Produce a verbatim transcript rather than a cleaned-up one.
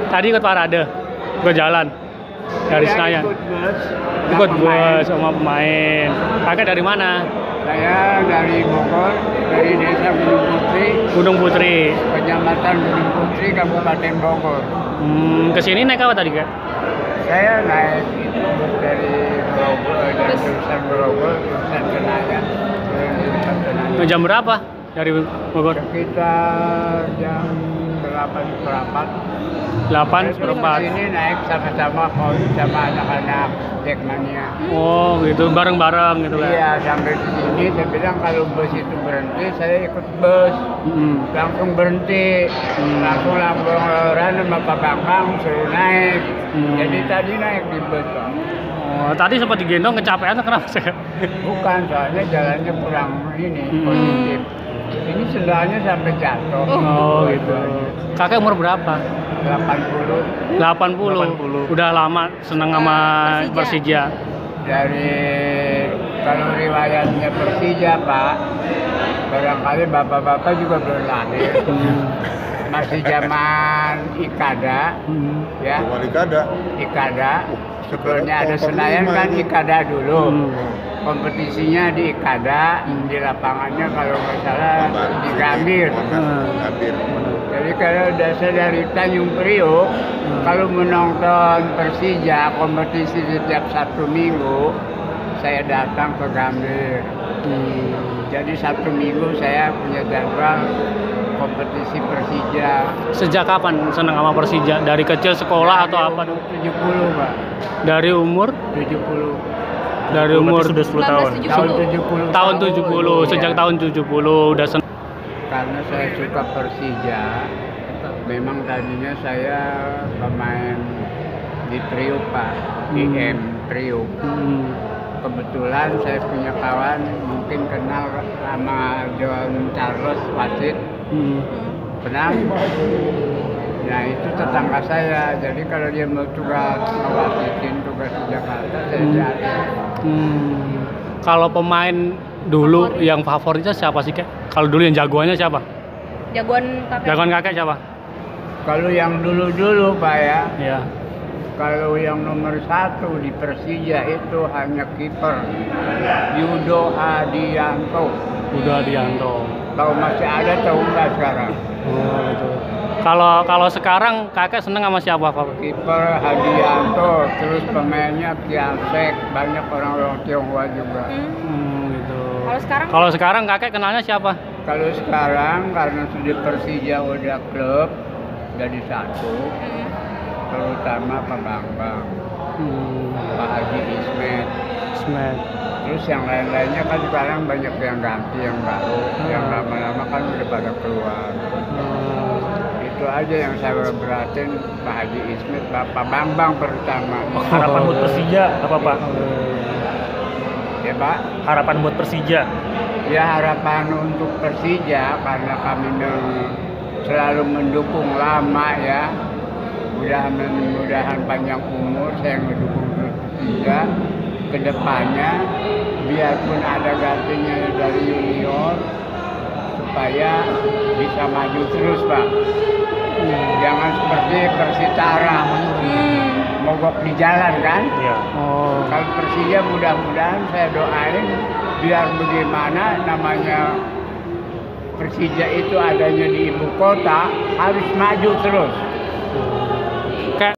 Tadi ikut parade, ikut jalan dari Saya Senayan. ikut bus, Ikut pemain. bus sama pemain. Kakak dari mana? Saya dari Bogor, dari desa Gunung Putri, Gunung Putri. Kecamatan Gunung Putri, Kabupaten Bogor. Hmm, kesini naik apa tadi kak? Saya naik itu bus dari Grogol, dari jurusan Grogol, jurusan Senayan, jurusan Senayan. Jam berapa dari Bogor? Sekitar jam delapan seperempat. delapan Terus seperempat. Sini naik sama-sama sama anak-anak Jackmania. Oh gitu, bareng-bareng gitu kan? Iya, sampai di sini saya bilang kalau bus itu berhenti, saya ikut bus. Hmm. Langsung berhenti, Hmm. langsung langsung orang sama Pak Bambang suruh naik. Hmm. Jadi tadi naik di bus, Pak. Oh, tadi sempat digendong kecapean atau kenapa sih? Bukan, soalnya jalannya kurang ini, Hmm. positif. Ini sendalnya sampai jatuh. Oh gitu. Kakek umur berapa? delapan puluh delapan puluh. delapan puluh. Udah lama seneng sama Persija. Persija. dari kalau riwayatnya Persija, Pak. Barangkali bapak-bapak juga belum lahir. Hmm. Masih zaman Ikada, Hmm. ya. Wali kada. Ikada. Sebelumnya ada Tahun Senayan lima kan itu. Ikada dulu. Hmm. Kompetisinya di Ikada, di lapangannya kalau nggak salah di Gambir. Hmm. Gambir. Jadi kalau dasar dari Tanjung Priok, kalau menonton Persija kompetisi setiap Sabtu Minggu, saya datang ke Gambir. Hmm. Jadi Sabtu Minggu saya punya jadwal kompetisi Persija. Sejak kapan seneng sama Persija? Dari kecil sekolah atau apa? tujuh puluh, Pak. Dari umur? tujuh puluh. Dari umur Berarti sudah sepuluh tahun. Tahun tujuh puluh. tahun tujuh puluh. Sejak Iya. tahun tujuh puluh udah seneng. Karena saya suka Persija, memang tadinya saya pemain di Priuk, Pak, di Hmm. M Priuk. Hmm. Kebetulan saya punya kawan, mungkin kenal sama John Charles Wasit, Hmm. pernah. Nah itu tetangga saya, jadi kalau dia mau tugas ngewasitin tugas di Jakarta, saya Hmm. jadi. Hmm. Kalau pemain dulu yang favoritnya siapa sih kak? Kalau dulu yang jagoannya siapa? Jagoan kakek. Jagoan kakek siapa? Kalau yang dulu-dulu, Pak, ya, Ya. kalau yang nomor satu di Persija itu hanya kiper Yudo Adianto. Udah Dianto. Tahu masih ada tahu nggak sekarang? Oh gitu. Kalau kalau sekarang kakek seneng sama siapa Pak? Kiper Hadianto, terus pemainnya Kiansek, banyak orang-orang Tionghoa juga. Hmm. Hmm, gitu. Kalau sekarang? Kalau sekarang kakek kenalnya siapa? Kalau sekarang karena sudah Persija udah klub jadi satu, Hmm. terutama Pak Bambang, Hmm. Pak Haji Ismet. Smack. Terus yang lain-lainnya kan sekarang banyak yang ganti, yang baru, yang lama-lama kan udah pada keluar. Hmm. Itu aja yang saya beratin, Pak Haji Ismet, Bapak Bambang pertama. Harapan buat Persija apa Pak? Ya Pak, Harapan buat Persija. ya harapan untuk Persija karena kami men- selalu mendukung lama ya. Mudah-mudahan panjang umur saya mendukung Persija ke depannya, biarpun ada gantinya dari junior supaya bisa maju terus Pak. Jangan seperti Persitara Hmm. mogok di jalan kan. Iya. Oh. Kalau Persija mudah-mudahan saya doain biar bagaimana namanya Persija itu adanya di ibu kota harus maju terus.